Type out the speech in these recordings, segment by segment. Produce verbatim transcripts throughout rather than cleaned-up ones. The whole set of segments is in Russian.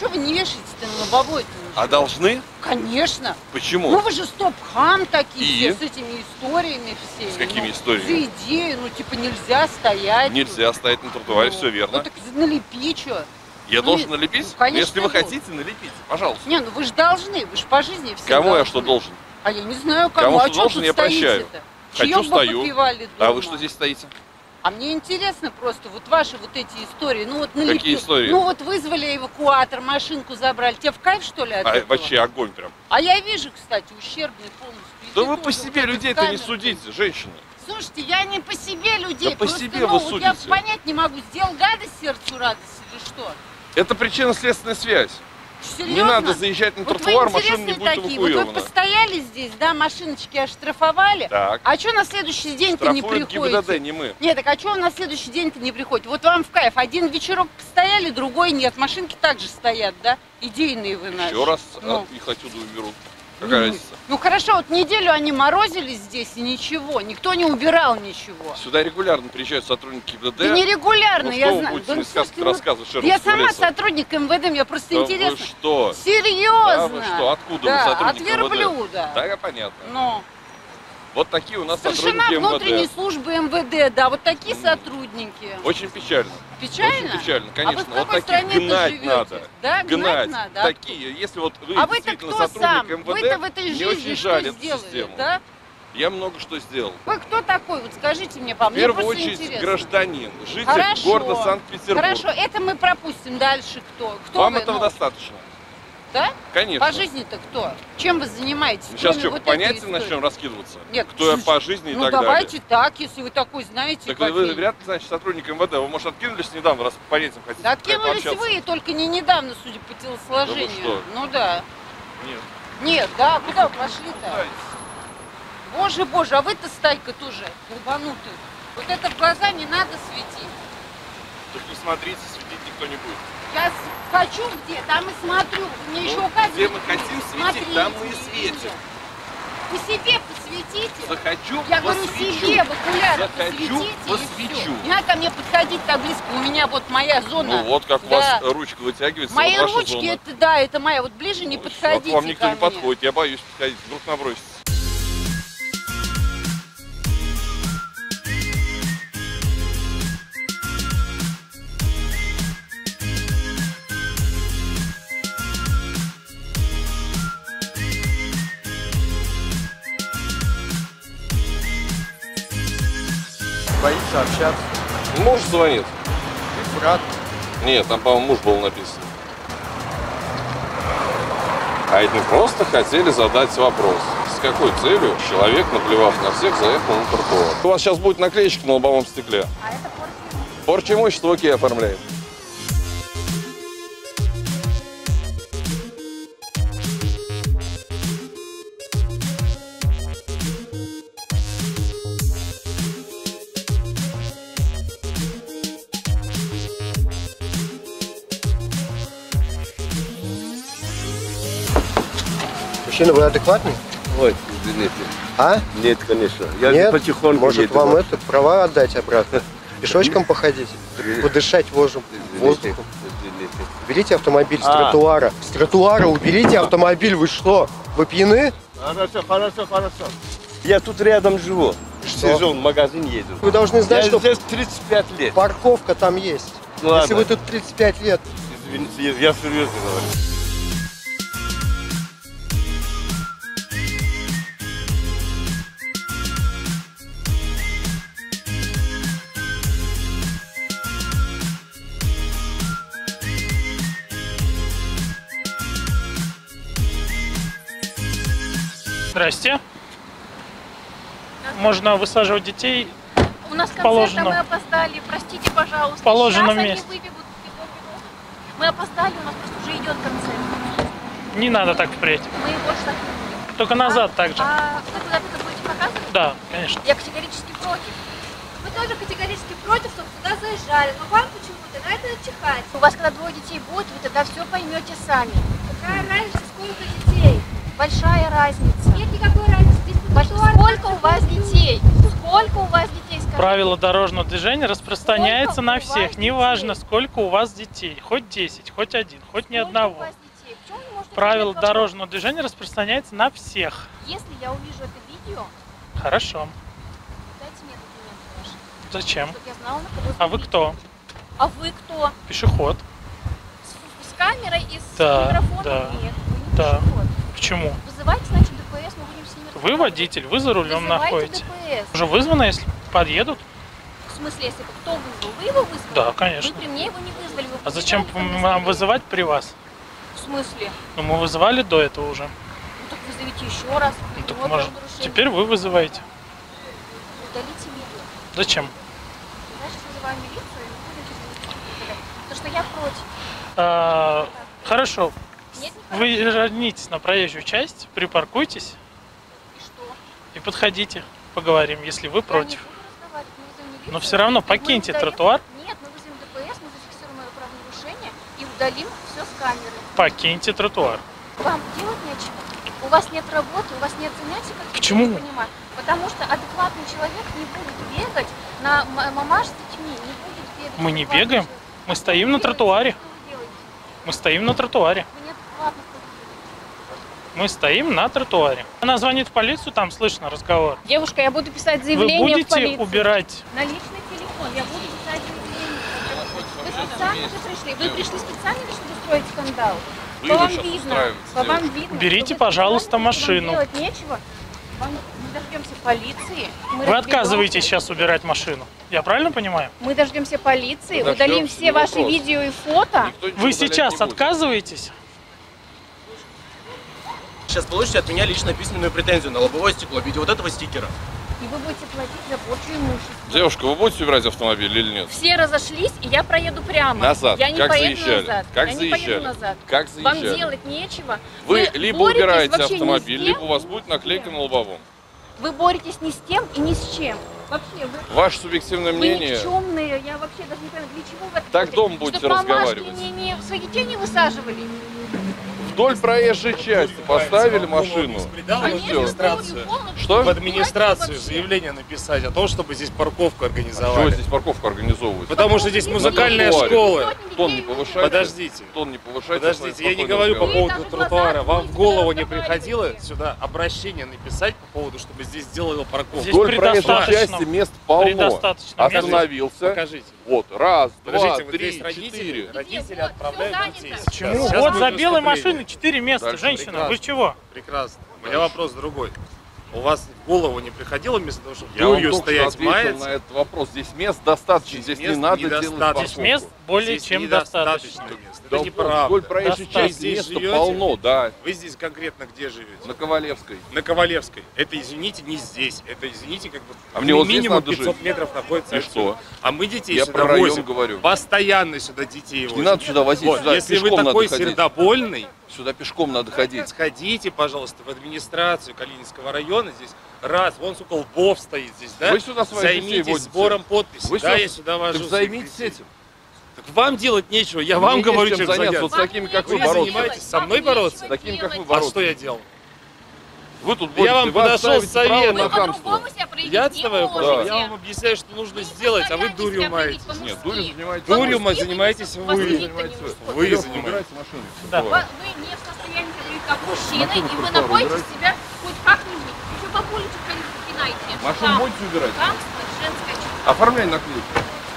что вы не вешаете-то на лобовой-то? А должны? Конечно. Почему? Ну вы же стоп-хам такие, И? все, с этими историями всеми. С какими ну, историями? За идею, ну типа нельзя стоять. Нельзя стоять на тротуаре, ну, все верно. Ну так налепи, что. Я ну, должен ну, налепить? ну, конечно, Если вы должен. хотите, налепите, пожалуйста. Не, ну вы же должны, вы же по жизни все Кому должны. я что должен? А я не знаю, кому. Кому а что должен, я прощаю. Хочу, Чаёк бы стою. попивали дома. А вы что здесь стоите? А мне интересно просто, вот ваши вот эти истории, ну вот налепи. Какие истории? Ну вот вызвали эвакуатор, машинку забрали. Тебе в кайф, что ли, от А этого? вообще огонь прям. А я вижу, кстати, ущербный полностью. Да И вы тоже по себе вот людей-то не камеры. судите, женщины. Слушайте, я не по себе людей. Да по просто, себе ну, вы вот я судите. понять не могу, сделал гадость сердцу радость или что? Это причинно-следственная связь. Серьезно? Не надо заезжать на вот тротуар, вы машина не интересные будет такие. Вот вы эвакуирована. постояли здесь, да, машиночки оштрафовали. Так. А что на следующий день-то не Штрафует приходите? ГИБДД, не мы. Нет, так а что на следующий день-то не приходите? Вот вам в кайф. Один вечерок постояли, другой нет. Машинки также стоят, да? Идейные вы наши. Еще раз Ну. от их отсюда уберу. Какая Ну, разница? ну хорошо, вот неделю они морозились здесь и ничего. Никто не убирал ничего. Сюда регулярно приезжают сотрудники ГИБДД. Да нерегулярно, Ну, я что вы знаю. будете Да, мне ну, сказки слушайте, ну, рассказывать, Я Шерлок сама Леса? сотрудник МВД, мне просто Да интересно. вы что? Серьезно? Да вы что? Откуда да, вы сотрудник от МВД? верблюда. Да, понятно. Ну. Вот такие у нас Старшина сотрудники внутренней МВД. службы МВД, да, вот такие сотрудники. Очень печально. Печально? Очень печально, конечно. А вы в Вот какой таких стране-то гнать живете? надо. Да, гнать Гнать. надо. Такие. Если вот вы А вы-то действительно кто сотрудник сам? МВД, Вы-то в этой мне жизни очень что жаль эту сделали, систему. да? Я много что сделал. Вы кто такой? Вот скажите мне, по В мне первую просто очередь интересно. гражданин, житель Хорошо. города Санкт-Петербург. Хорошо, это мы пропустим. Дальше кто? Кто Вам вы? этого Ну, достаточно? да? Конечно. По жизни-то кто? Чем вы занимаетесь? Сейчас кроме что, вот понятия этой истории? начнем раскидываться? Нет, Кто я чуть- по жизни и Ну так давайте далее? так, если вы такой знаете. Так по вы фильму. вряд ли, значит, сотрудник МВД. Вы, может, откинулись недавно, раз по понятиям хотите Да откинулись пообщаться? вы, только не недавно, судя по телосложению. Да вы что? Ну да. Нет. Нет, да, куда вы пошли-то? Боже, боже, а вы-то стайка тоже долбанутый. Вот это в глаза не надо светить. Так не смотрите, светить никто не будет. Я с- хочу где, там и смотрю. Вы мне Ну, еще указываете. где мы хотим светить, смотрите, там мы и не светим. видно. Вы себе посветите. Захочу, Я говорю, посвечу. себе в окуляры Захочу, посветите и посвечу. всё. Не надо ко мне подходить так близко, у меня вот моя зона. Ну вот как у Да. вас ручка вытягивается, Мои вот ваша ручки, зона. это да, это моя. Вот ближе не Ну, подходите к вам никто ко не мне. подходит, я боюсь подходить, вдруг набросится. Боится общаться. Муж звонит. И брат. Нет, там, по-моему, муж был написан. А это мы просто хотели задать вопрос. С какой целью человек, наплевав на всех, заехал на тротуар? У вас сейчас будет наклеечка на лобовом стекле. А это порча. Порча имущества, окей, оформляем. Мужчина, вы адекватный? Ой, извините. А? Нет, конечно. Я Нет? потихоньку Может, еду. вам это, права отдать обратно? Пешочком походить? Подышать вожем, Извините, воздухом? извините. Уберите автомобиль с А. тротуара. С тротуара уберите автомобиль. Вы что? Вы пьяны? Хорошо, хорошо, хорошо. Я тут рядом живу. Что? Сезон, в магазин еду. Вы должны знать, Я что здесь тридцать пять лет. парковка там есть. Ну, Если ладно. вы тут тридцать пять лет, Извините, я, я серьезно говорю. Здрасте. Можно высаживать детей У нас концерт, положено. а мы опоздали. Простите, пожалуйста. В положенном Сейчас месте. они выбегут. Бегом, бегом. Мы опоздали, у нас просто уже идет концерт. не надо так впредь. Мы больше так не будем. Только назад а, так же. А вы куда-то это будете показывать? Да, конечно. Я категорически против. Мы тоже категорически против, чтобы сюда заезжали. Но вам почему-то на это чихать. У вас когда двое детей будет, вы тогда все поймете сами. Какая разница, сколько детей? Большая разница. Нет никакой разницы. Здесь тротуар, сколько у вас детей? Сколько у вас детей, скажите? Правило дорожного движения распространяется Сколько на у вас всех. детей? Неважно, сколько у вас детей. Хоть десять, хоть один, хоть ни Сколько одного. у вас детей? Почему вы не можете Правило ответить на вопрос? дорожного движения распространяется на всех. Если я увижу это видео, Хорошо. дайте мне документы ваши, Зачем? чтобы я знала, на кого А вы звонить. кто? А вы кто? Пешеход. С, с камерой и с Да, микрофоном? да, Нет, вы не да. пешеход. Почему? Вызывайте, значит, ДПС, мы будем с ними Вы разговаривать. водитель, вы за рулем Вызывайте находитесь. ДПС. Уже вызвано, если подъедут? В смысле, если бы кто вызвал? Вы его вызвали? Да, конечно. Вы при мне его не вызвали. Вы А зачем потеряли ко мне вам доверие. вызывать при вас? В смысле? Ну, мы вызывали до этого уже. Ну так вызовите еще раз. Ну, так Вот может, правонарушение. теперь вы вызываете. Удалите видео. Зачем? Значит, вызываем милицию и будем удалять. Потому что я против. А, хорошо. Нет, не против. Вы вернитесь на проезжую часть, припаркуйтесь И что? и подходите. Поговорим, если вы Я не против. буду разговаривать, мы вызовем милицию. Но все равно Мы покиньте удалим- тротуар. Нет, мы вызовем ДПС, мы зафиксируем это правонарушение и удалим все с камеры. Покиньте тротуар. Вам делать нечего. У вас нет работы, у вас нет занятий, как Почему? я не понимаю. Потому что адекватный человек не будет бегать на м- мамаш с детьми, не будет бегать. Мы не Адекватный бегаем, человек. мы стоим Вы на делаете, тротуаре. что вы делаете? Мы стоим на тротуаре. Вы неадекватно ходите. Мы стоим на тротуаре. Она звонит в полицию, там слышно разговор. Девушка, я буду писать Вы заявление в будете полицию. убирать? На личный телефон я буду писать заявление. Вы специально же пришли? Вы пришли специально, чтобы устроить скандал? Вы По же вам сейчас видно, устраиваете, по вам девушка. видно. Берите, что вы пожалуйста, специально, машину. Вам делать нечего. Вам, мы дождемся полиции. Мы Вы разберемся. отказываетесь сейчас убирать машину. Я правильно понимаю? Мы дождемся полиции, Мы удалим дождемся, все не ваши вопрос. видео и фото. Никто ничего Вы удалять сейчас не будет. отказываетесь? Сейчас получите от меня лично письменную претензию на лобовое стекло в виде вот этого стикера. И вы будете платить за порчу имущества. Девушка, вы будете убирать автомобиль или нет? Все разошлись, и я проеду прямо. Назад. Я не Как поеду заезжали? назад. Как я заезжали? не поеду назад. Как Вам заезжали? делать нечего. Вы либо боретесь убираете вообще не с автомобиль, тем, либо у вас будет наклейка на лобовом. Вы боретесь не с тем и ни с чем. Вообще, вы, Ваше субъективное вы мнение. никчемные. Я вообще даже не понимаю, для чего вы это Так делаете? дома будете Чтоб мамашки разговаривать. Не, не, своих детей не высаживали. Вдоль проезжей части поставили машину. Конечно, всё. полностью. Что? В администрацию Вообще. заявление написать о том, чтобы здесь парковку Чего организовали. здесь парковку организовывать? Потому что здесь музыкальная Тротуаре. школа. Тон не повышайте. Подождите. Тон не повышайте. Подождите, я не спокойно говорю по разговаривайте. поводу Вы даже тротуара. глаза Вам в голову не откройте, приходило разговаривайте. сюда обращение написать по поводу, чтобы здесь сделали парковку? Здесь Вдоль проезжей предостаточно. части мест полно. Предостаточно мест. Остановился. Покажите. Вот, раз, два, Подождите, вот три, здесь родители, четыре. родители Вот, отправляют всё детей. занято. сейчас. Почему? Сейчас Вот будет за белой выступление. машиной четыре места. Дальше. Женщина, вы Прекрасно. чего? Прекрасно. У меня вопрос другой. У вас в голову не приходило вместо того, чтобы Я вам дурью только что стоять, ответил маять? на этот вопрос. Здесь мест достаточно. Здесь Здесь, не мест надо делать недостаточно. парковку. Здесь мест более Здесь чем недостаточно достаточно. мест. Да Это вдоль- неправда. Вдоль проезжей Достаточно. части Здесь места живете? полно, да. Вы здесь конкретно где живете? На Ковалевской. На Ковалевской. Это, извините, не здесь. Это, извините, как бы А мне вот здесь минимум надо пятьсот жить. метров находится И отсюда. что? А мы детей Я сюда про район возим. говорю. Постоянно сюда детей Не возим. надо сюда возить, Вот, сюда если вы пешком такой надо ходить. сердобольный, Сюда пешком надо ходить. сходите, пожалуйста, в администрацию Калининского района. Здесь раз, вон сколько лбов стоит здесь, да? Вы сюда своих детей Займитесь водите. сбором подписей. Вы да, сюда- я сюда вожу. Так своих займитесь детей. этим. Так вам делать нечего, я вам Мне говорю, есть чем чем заняться. заняться. Вот с такими, как вы, Вы бороться. занимаетесь со мной бороться? Таким, как вы, А бороться. что я делал? Вы тут Я вам боретесь, вы подошел с отставите право советом. на Вы хамство. по-другому себя проявить Я не отставаю можете. право. Я вам объясняю, что нужно сделать, а вы заставляете дурью себя маетесь. проявить Нет, по-мужски. дурью занимаетесь. Дурью По-мужски занимаетесь вы. воспитанник Занимаетесь не вы. может. Вы Девушка, занимаетесь. убирайте машину. Да. Вы вы не в состоянии говорить как мужчина, и вы находитесь себя хоть как-нибудь. Еще бабулечек пинаете. Машину будете убирать? Хамство, женское чувство. Оформляй наклейку.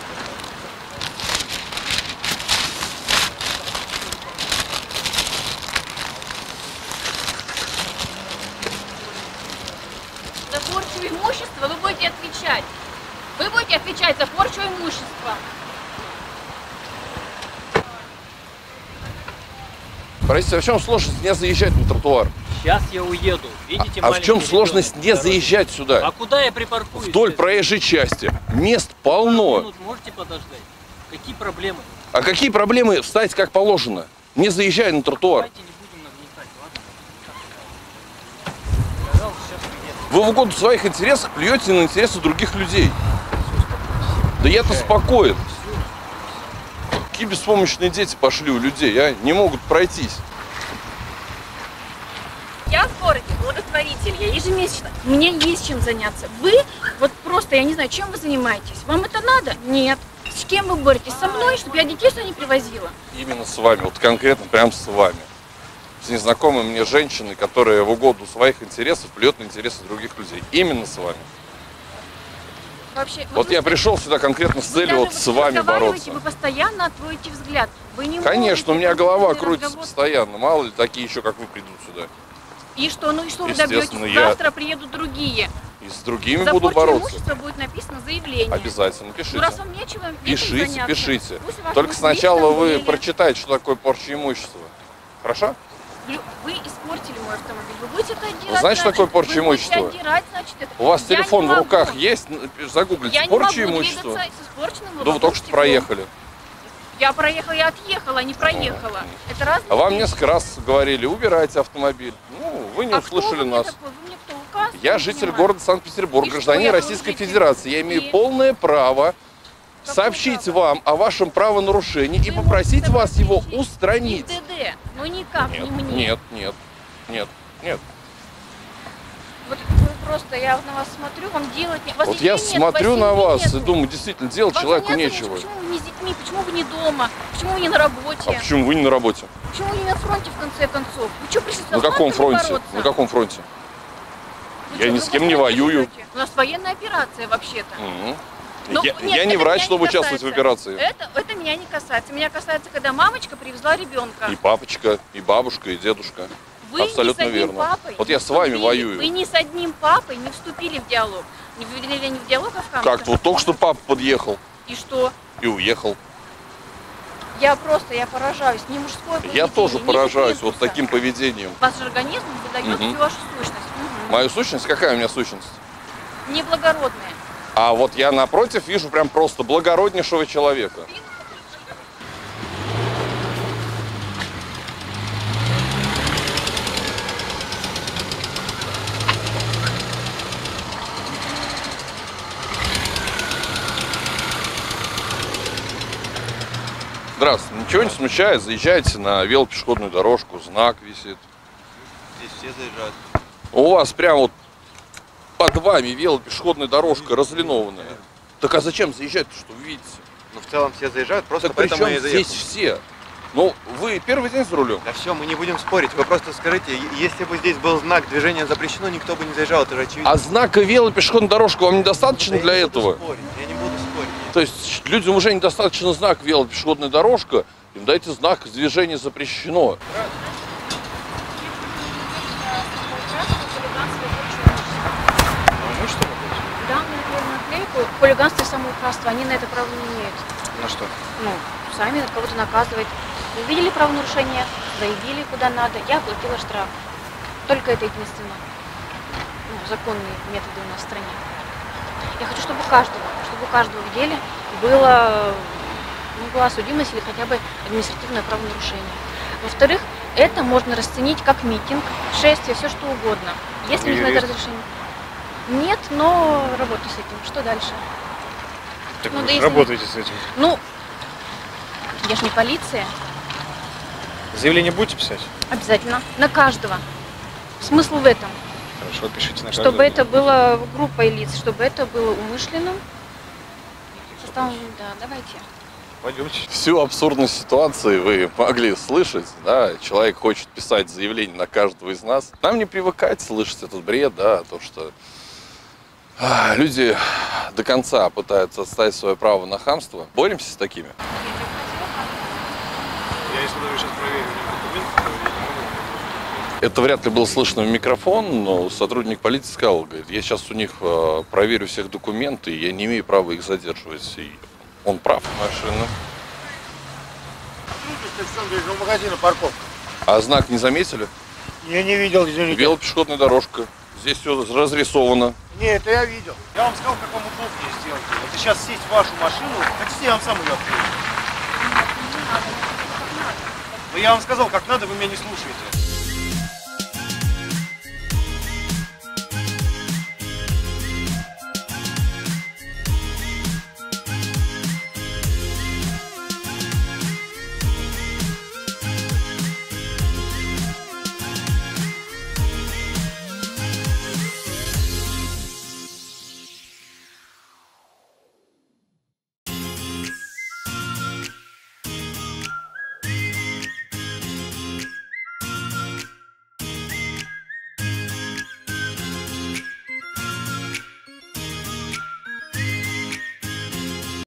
За порчу имущества вы будете отвечать. Вы будете отвечать за порчу имущества. Простите, а в чем сложность не заезжать на тротуар? Сейчас я уеду. Видите, А в чем маленький сложность ребенок не на дороге? заезжать А сюда? куда я припаркуюсь? Вдоль если- проезжей части. Мест Пару полно. минут можете подождать? Какие проблемы? А какие проблемы встать как положено? Не заезжай на тротуар. Давайте не будем нагнетать, ладно? Сказал, сейчас уеду. Вы в угоду своих интересах плюете на интересы других людей. Да я-то спокоен. Какие беспомощные дети пошли у людей, а? Не могут пройтись. Я в городе благотворитель, я ежемесячно. Мне есть чем заняться. Вы вот просто, я не знаю, чем вы занимаетесь. Вам это надо? Нет. С кем вы боретесь? Со мной, чтобы я детей сюда не привозила? Именно с вами, вот конкретно прям с вами. С незнакомой мне женщиной, которая в угоду своих интересов плюет на интересы других людей. Именно с вами. Вообще, Вот вы я пришел сюда конкретно с целью вот с вами бороться. Вы постоянно отводите взгляд. Вы не Конечно, у меня можете голова конкретный крутится разговор. постоянно. Мало ли такие еще, как вы, придут сюда. И что? Ну и что вы Естественно, добьетесь? я- Завтра приедут другие. И с другими За буду порчу бороться. имущества будет написано заявление. Обязательно, Ну пишите. раз вам нечего этим Пишите, заняться, пишите. пусть ваш Только муж сначала лично вы или- прочитайте, что такое порча имущества. Хорошо? Лю- Вы испортили мой автомобиль. Вы будете это отдирать, Вы знаете, что значит, такое порча вы будете имущества? отдирать, значит, это. У вас Я телефон не в руках могу. есть? Загуглите Я не порча могу имущества. двигаться с испорченным Да вы только что лобовым проехали. стеклом. Я проехала, я отъехала, а не проехала. Это разные А вам вещи. несколько раз говорили, убирайте автомобиль. Ну, вы не А кто услышали вы мне нас. такой? Вы мне кто, указ Я житель принимаете? города Санкт-Петербург, И что, гражданин я Российской житель? Федерации. Я имею И? полное право Какое сообщить право? вам о вашем правонарушении и Вы попросить можете вас его сообщить устранить. И в ДД, но никак Нет, не мне. нет, нет, нет, нет. Вот вы просто, я на вас смотрю, вам делать не... у вас Вот детей я нет, смотрю у вас на семьи вас и нету. думаю, действительно, делать Вам человеку заняться нечего. Почему вы не с детьми, почему вы не дома, почему вы не на работе, А почему вы не на работе? почему вы не на фронте в конце концов? Вы что пришли На с каком автоматами фронте? бороться? На каком фронте? Вы Я что, ни в с другой кем не стране воюю. живете? У нас военная операция вообще-то. Мгм. Ну, я нет, я это не врач, меня чтобы не участвовать в касается. операции. Это, это меня не касается. Меня касается, когда мамочка привезла ребенка. И папочка, и бабушка, и дедушка. Вы Абсолютно ни с одним верно. папой Вот не я с вами вступили. воюю. Вы ни с одним папой не вступили в диалог. Не ввели не в диалог, а в конфликт. Как-то вот только что папа подъехал И что? и уехал. Я просто, я поражаюсь. Не мужское поведение, Я тоже не поражаюсь вот плинтуса. таким поведением. Ваш же организм выдает Мгм. всю вашу сущность. Мгм. Мою сущность? Какая у меня сущность? Неблагородная. А вот я напротив вижу прям просто благороднейшего человека. Здравствуйте. Ничего не смущает, заезжайте на велопешеходную дорожку, знак висит. Здесь все заезжают. У вас прям вот под вами велопешеходная дорожка разлинованная. Так а зачем заезжать, что вы видите? Ну, в целом все заезжают, просто Так при поэтому я и чем заехал. здесь все? Ну, вы первый день за рулем? Да все, мы не будем спорить. Вы просто скажите, е- если бы здесь был знак «Движение запрещено», никто бы не заезжал, это же очевидно. А знака велопешеходная дорожка вам недостаточно Да для я не буду этого? спорить, я не буду спорить. То есть людям уже недостаточно знак велопешеходная дорожка, им дайте знак «Движение запрещено». Да, мы наклеили наклейку. Хулиганство и самоуправство, они на это право не имеют. На что? Ну, сами кого-то наказывать. Вы видели правонарушение, заявили куда надо, я оплатила штраф. Только это единственно. Ну, законные методы у нас в стране. Я хочу, чтобы у каждого, чтобы у каждого в деле было, ну, была судимость или хотя бы административное правонарушение. Во-вторых, это можно расценить как митинг, шествие, все что угодно. Если нужно это разрешение. Нет, но работаю с этим. Что дальше? Так Ну, вы да же если- работаете с этим. Ну, я же не полиция. Заявление будете писать? Обязательно. На каждого. Смысл в этом. Хорошо, пишите на Чтобы каждого. это было группой лиц, чтобы это было умышленным. Составом, да, давайте. Пойдемте. Всю абсурдность ситуации вы могли слышать, да, человек хочет писать заявление на каждого из нас. Нам не привыкать слышать этот бред, да, то, что а, люди до конца пытаются отстоять свое право на хамство. Боремся с такими. Я если даже сейчас проверю документы, то я не могу. Это вряд ли было слышно в микрофон, но сотрудник полиции сказал, говорит, я сейчас у них э, проверю всех документы, и я не имею права их задерживать. И он прав. Машина. У магазина парковка. А знак не заметили? Я не видел, извините. Велопешеходная дорожка. Здесь все разрисовано. Нет, это я видел. Я вам сказал, как вам удобнее сделать. Вот и сейчас сесть в вашу машину, хотите, я вам сам ее открою. Но я вам сказал, как надо, вы меня не слушаете.